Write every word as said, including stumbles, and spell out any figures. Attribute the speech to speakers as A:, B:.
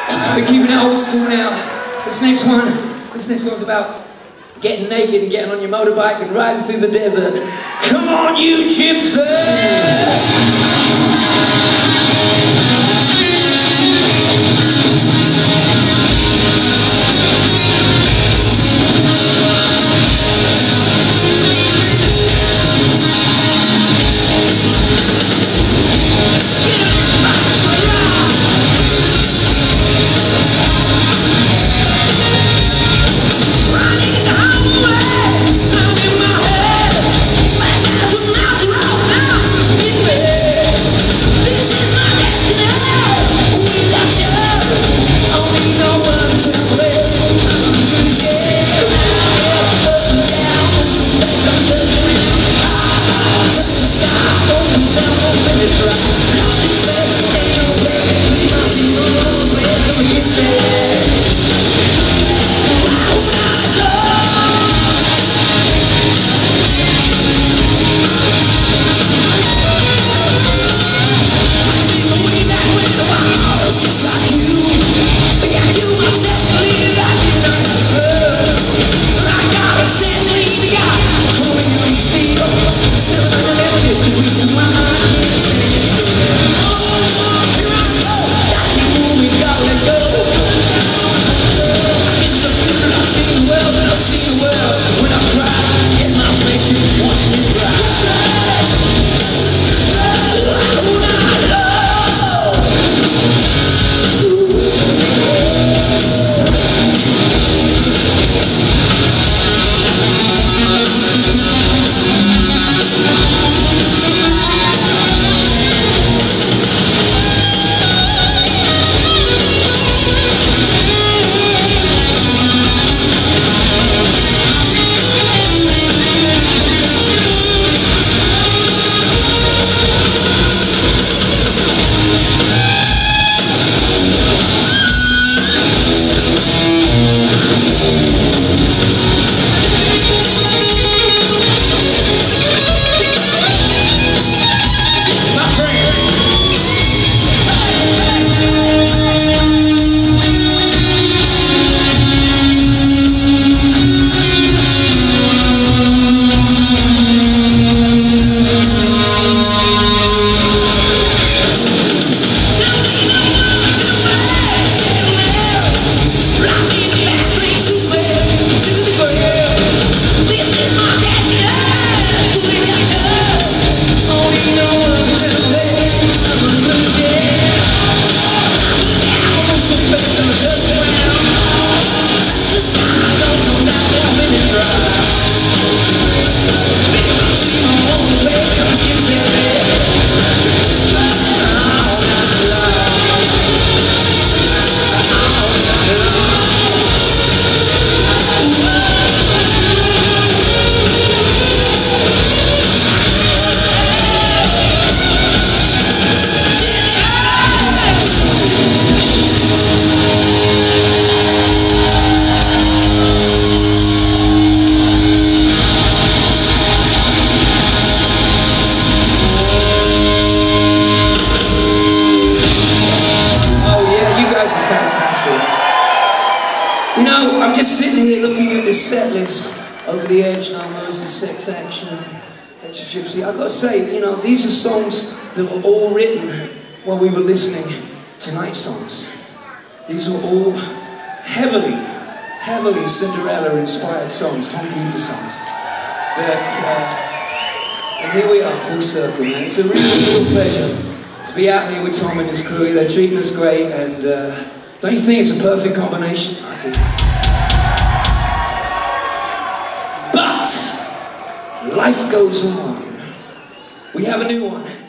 A: We're keeping it old school now. This next one, this next one's about getting naked and getting on your motorbike and riding through the desert. Come on, you gypsy! You know, I'm just sitting here looking at this set list, Over the Edge, No Mercy, Sex Action, Electric Gypsy. I've got to say, you know, these are songs that were all written while we were listening to night songs. These were all heavily, heavily Cinderella-inspired songs, Tom Kiefer songs. But, uh, and here we are, full circle, man. It's a really real pleasure to be out here with Tom and his crew. They're treating us great, and uh, don't you think it's a perfect combination? I do. But life goes on. We have a new one.